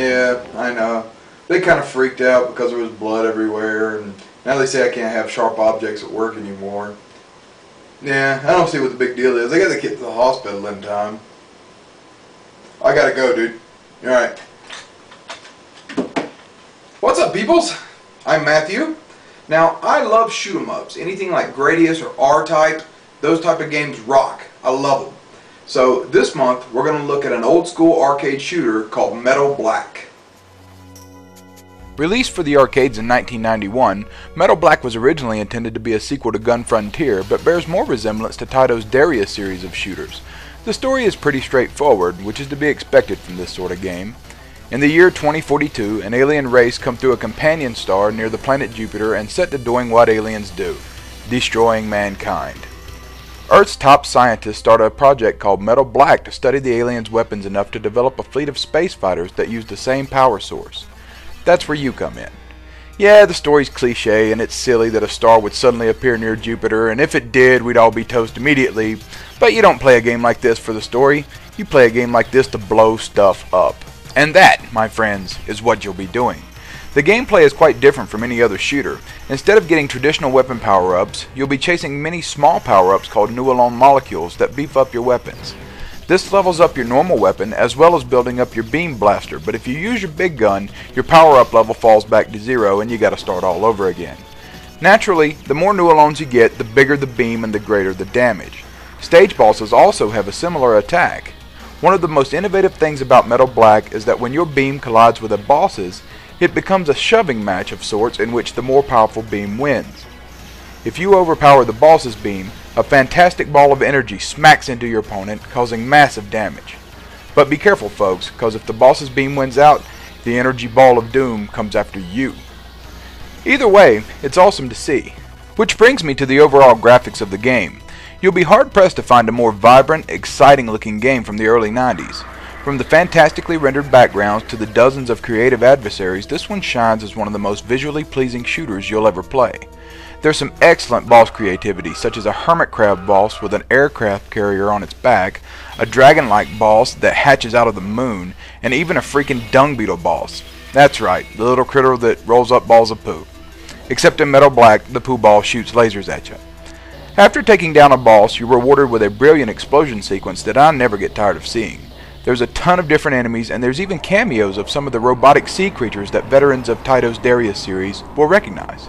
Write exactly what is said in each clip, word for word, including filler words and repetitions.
Yeah, I know. They kind of freaked out because there was blood everywhere, and now they say I can't have sharp objects at work anymore. Yeah, I don't see what the big deal is. I got to get to the hospital in time. I gotta go, dude. Alright. What's up, peoples? I'm Matthew. Now, I love shoot 'em ups. Anything like Gradius or R-Type, those type of games rock. I love them. So, this month, we're going to look at an old school arcade shooter called Metal Black. Released for the arcades in nineteen ninety-one, Metal Black was originally intended to be a sequel to Gun Frontier, but bears more resemblance to Taito's Darius series of shooters. The story is pretty straightforward, which is to be expected from this sort of game. In the year twenty forty-two, an alien race come through a companion star near the planet Jupiter and set to doing what aliens do, destroying mankind. Earth's top scientists started a project called Metal Black to study the aliens' weapons enough to develop a fleet of space fighters that use the same power source. That's where you come in. Yeah, the story's cliche and it's silly that a star would suddenly appear near Jupiter, and if it did, we'd all be toast immediately, but you don't play a game like this for the story, you play a game like this to blow stuff up. And that, my friends, is what you'll be doing. The gameplay is quite different from any other shooter. Instead of getting traditional weapon power-ups, you'll be chasing many small power-ups called Nualon molecules that beef up your weapons. This levels up your normal weapon as well as building up your beam blaster, but if you use your big gun, your power-up level falls back to zero and you gotta start all over again. Naturally, the more Nualons you get, the bigger the beam and the greater the damage. Stage bosses also have a similar attack. One of the most innovative things about Metal Black is that when your beam collides with a boss's, it becomes a shoving match of sorts in which the more powerful beam wins. If you overpower the boss's beam, a fantastic ball of energy smacks into your opponent, causing massive damage. But be careful, folks, because if the boss's beam wins out, the energy ball of doom comes after you. Either way, it's awesome to see. Which brings me to the overall graphics of the game. You'll be hard-pressed to find a more vibrant, exciting-looking game from the early nineties. From the fantastically rendered backgrounds to the dozens of creative adversaries, this one shines as one of the most visually pleasing shooters you'll ever play. There's some excellent boss creativity, such as a hermit crab boss with an aircraft carrier on its back, a dragon-like boss that hatches out of the moon, and even a freaking dung beetle boss. That's right, the little critter that rolls up balls of poo. Except in Metal Black, the poo ball shoots lasers at you. After taking down a boss, you're rewarded with a brilliant explosion sequence that I never get tired of seeing. There's a ton of different enemies, and there's even cameos of some of the robotic sea creatures that veterans of Taito's Darius series will recognize.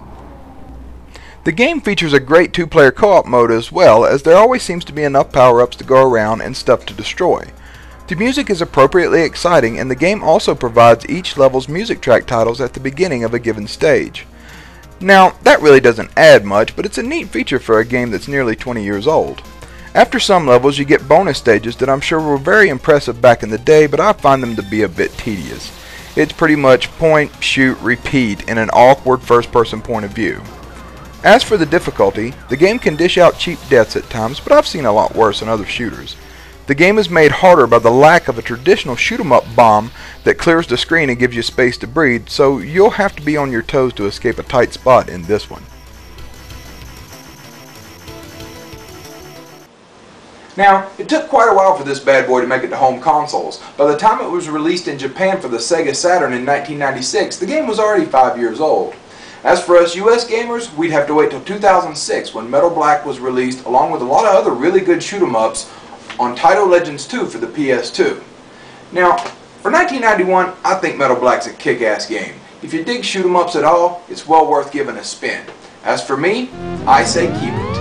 The game features a great two-player co-op mode as well, as there always seems to be enough power-ups to go around and stuff to destroy. The music is appropriately exciting, and the game also provides each level's music track titles at the beginning of a given stage. Now, that really doesn't add much, but it's a neat feature for a game that's nearly twenty years old. After some levels, you get bonus stages that I'm sure were very impressive back in the day, but I find them to be a bit tedious. It's pretty much point, shoot, repeat in an awkward first-person point of view. As for the difficulty, the game can dish out cheap deaths at times, but I've seen a lot worse in other shooters. The game is made harder by the lack of a traditional shoot-'em-up bomb that clears the screen and gives you space to breathe, so you'll have to be on your toes to escape a tight spot in this one. Now, it took quite a while for this bad boy to make it to home consoles. By the time it was released in Japan for the Sega Saturn in nineteen ninety-six, the game was already five years old. As for us U S gamers, we'd have to wait till two thousand six when Metal Black was released along with a lot of other really good shoot-'em-ups on Taito Legends two for the P S two. Now, for nineteen ninety-one, I think Metal Black's a kick-ass game. If you dig shoot-'em-ups at all, it's well worth giving a spin. As for me, I say keep it.